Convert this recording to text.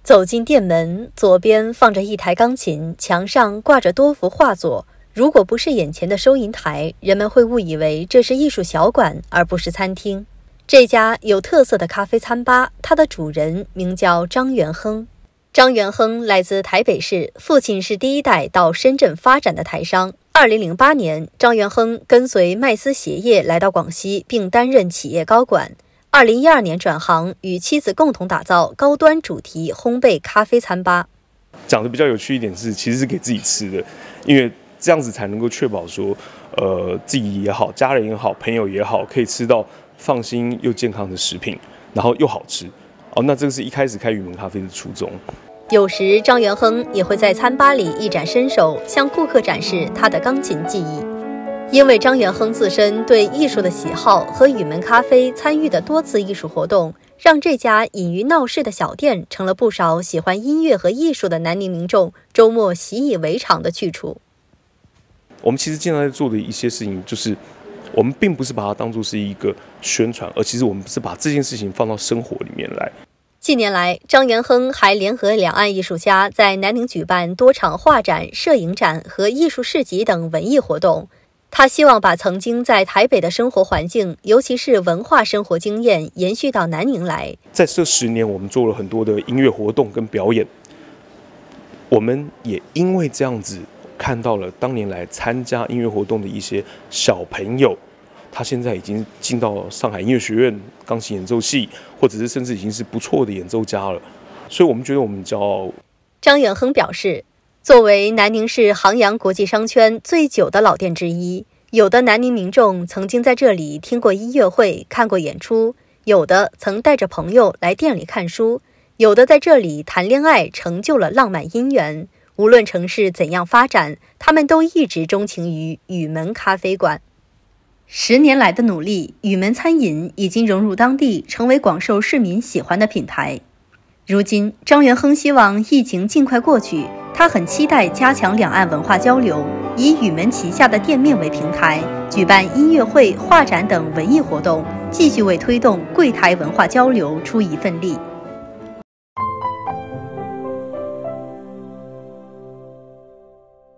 走进店门，左边放着一台钢琴，墙上挂着多幅画作。如果不是眼前的收银台，人们会误以为这是艺术小馆，而不是餐厅。这家有特色的咖啡餐吧，它的主人名叫张元亨。张元亨来自台北市，父亲是第一代到深圳发展的台商。2008年，张元亨跟随麦斯鞋业来到广西，并担任企业高管。2012年转行，与妻子共同打造高端主题烘焙咖啡餐吧。 讲的比较有趣一点是，其实是给自己吃的，因为这样子才能够确保说，自己也好，家人也好，朋友也好，可以吃到放心又健康的食品，然后又好吃。那这个是一开始开宇门咖啡的初衷。 有时张元亨也会在餐吧里一展身手，向顾客展示他的钢琴技艺。因为张元亨自身对艺术的喜好和宇门咖啡参与的多次艺术活动，让这家隐于闹市的小店成了不少喜欢音乐和艺术的南宁民众周末习以为常的去处。 我们其实经常在做的一些事情，就是我们并不是把它当作是一个宣传，而其实我们是把这件事情放到生活里面来。 近年来，张元亨还联合两岸艺术家在南宁举办多场画展、摄影展和艺术市集等文艺活动。他希望把曾经在台北的生活环境，尤其是文化生活经验，延续到南宁来。 在这10年，我们做了很多的音乐活动跟表演。我们也因为这样子，看到了当年来参加音乐活动的一些小朋友，他现在已经进到上海音乐学院钢琴演奏系，或者是甚至已经是不错的演奏家了。所以我们觉得我们骄傲。 张元亨表示，作为南宁市杭洋国际商圈最久的老店之一，有的南宁民众曾经在这里听过音乐会、看过演出，有的曾带着朋友来店里看书，有的在这里谈恋爱，成就了浪漫姻缘。无论城市怎样发展，他们都一直钟情于宇门咖啡馆。10年来的努力，宇门餐饮已经融入当地，成为广受市民喜欢的品牌。如今，张元亨希望疫情尽快过去，他很期待加强两岸文化交流，以宇门旗下的店面为平台，举办音乐会、画展等文艺活动，继续为推动柜台文化交流出一份力。